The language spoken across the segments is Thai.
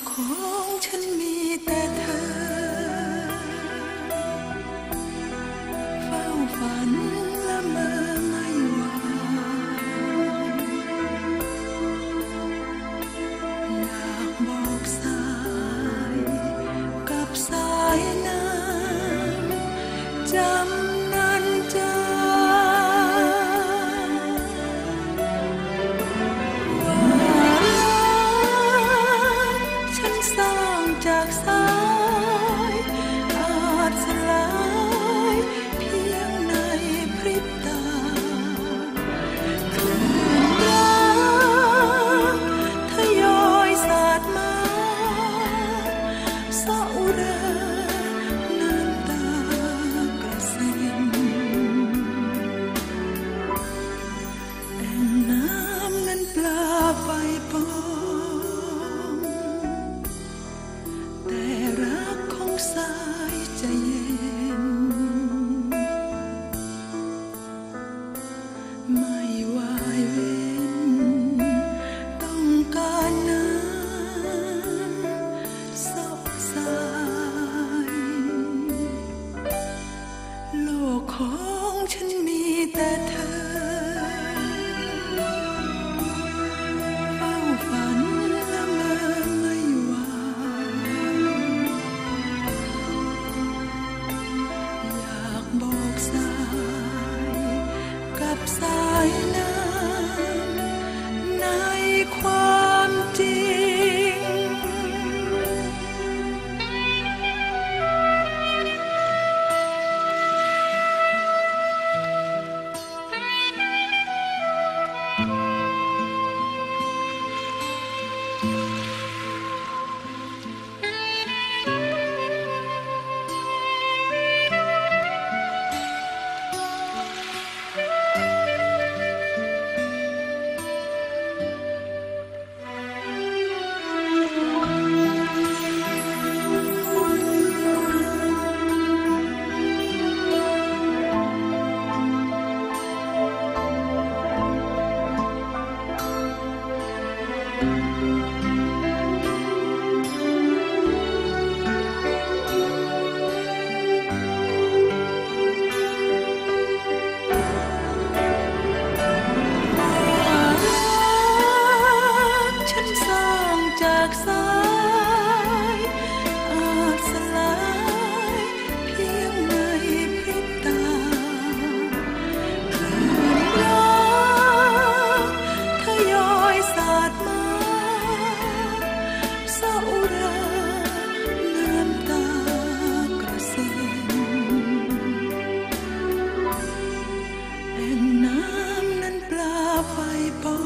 ของฉันมีแต่เธอเฝ้าฝันละเมอไม่ไหวอยากบอกสายกับสายน้ำจำนันจาจากสายอาจสลายเพียงในพริบตาคืนรักทยอยสาดมาเศร้าเร่อน้ำตากระเซ็นแอ่งน้ำนั้นปลาไฟปองสายใจเย็นไม่วายเว้นต้องการน้ำซอกสายโลกของฉันมีแต่เธอเฝ้าฝันละเมอไม่ไหวบอกสายกับสายน้ำในความจริงจากสายอาจสลายเพียงในพริบตาคืนรักทยอยสาดมาเศร้าเร่อน้ำตากระเซ็นแอ่งน้ำนั้นปลาไฟปอง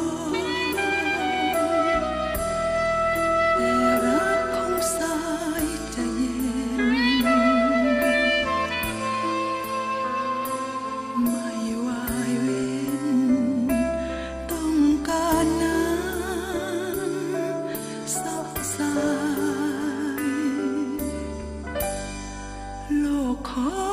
โลกของ